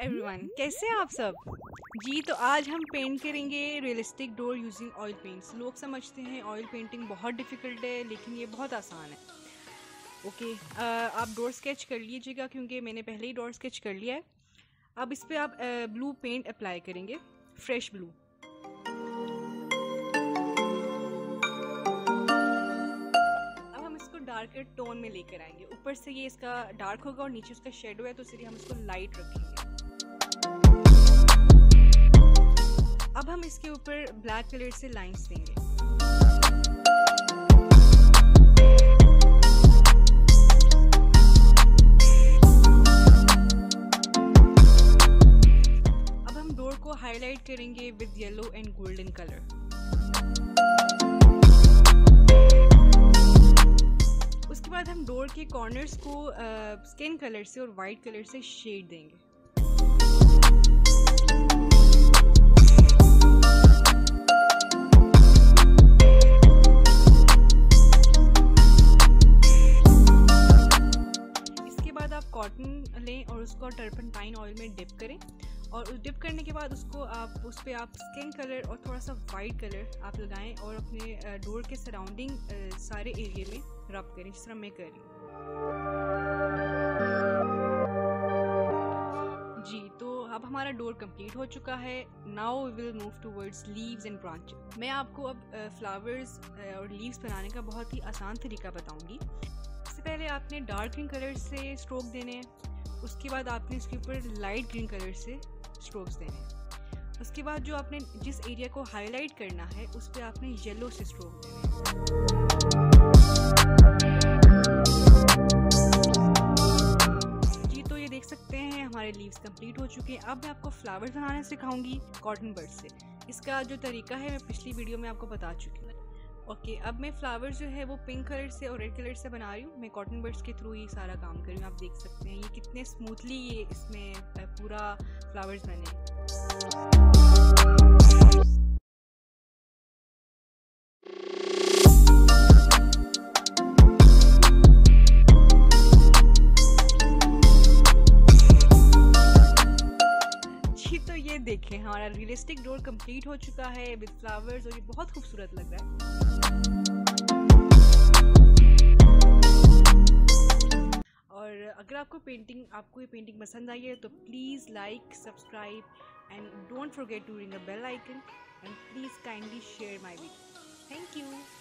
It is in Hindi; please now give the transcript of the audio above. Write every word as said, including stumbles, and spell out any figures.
एवरीवन, कैसे हैं आप सब। जी तो आज हम पेंट करेंगे realistic door using oil paints. लोग समझते हैं ऑयल पेंटिंग बहुत डिफ़िकल्ट है, लेकिन ये बहुत आसान है। ओके, आप डोर स्केच कर लीजिएगा क्योंकि मैंने पहले ही डोर स्केच कर लिया है। अब इस पर आप ब्लू पेंट अप्लाई करेंगे, फ्रेश ब्लू। अब हम इसको डार्कर टोन में लेकर आएंगे। ऊपर से ये इसका डार्क होगा और नीचे उसका शेडो है, तो इसलिए हम इसको लाइट रखेंगे। अब हम इसके ऊपर ब्लैक कलर से लाइंस देंगे। अब हम डोर को हाईलाइट करेंगे with yellow and golden colour. उसके बाद हम डोर के कॉर्नर्स को स्किन कलर से और वाइट कलर से शेड देंगे। कॉटन लें और उसको टर्पंटाइन ऑयल में डिप करें, और उस डिप करने के बाद उसको आप उस पर आप स्किन कलर और थोड़ा सा वाइट कलर आप लगाएं और अपने डोर के सराउंडिंग सारे एरिया में रब करें, जिस तरह मैं कर रही हूँ। जी तो अब हमारा डोर कंप्लीट हो चुका है। Now we will move towards leaves and branches. मैं आपको अब फ्लावर्स और लीव्स बनाने का बहुत ही आसान तरीका बताऊंगी। सबसे पहले आपने डार्क ग्रीन कलर से स्ट्रोक देने हैं, उसके बाद आपने इसके ऊपर लाइट ग्रीन कलर से स्ट्रोक्स देने हैं। उसके बाद जो आपने जिस एरिया को हाईलाइट करना है उस पर आपने येलो से स्ट्रोक देने हैं। जी तो ये देख सकते हैं हमारे लीव्स कंप्लीट हो चुके हैं। अब मैं आपको फ्लावर्स बनाना सिखाऊंगी कॉटन बड से। इसका जो तरीका है मैं पिछली वीडियो में आपको बता चुकी हूँ। ओके okay, अब मैं फ्लावर्स जो है वो पिंक कलर से और रेड कलर से बना रही हूँ। मैं कॉटन बड्स के थ्रू ही सारा काम कर रही हूँ। आप देख सकते हैं ये कितने स्मूथली ये इसमें पूरा फ्लावर्स बने। जी तो ये देखें हमारा रियलिस्टिक डोर कंप्लीट हो चुका है विद फ्लावर्स, और ये बहुत खूबसूरत लग रहा है। और अगर आपको पेंटिंग आपको ये पेंटिंग पसंद आई है तो please like, subscribe and don't forget to ring the bell icon, and please kindly share my video. Thank you.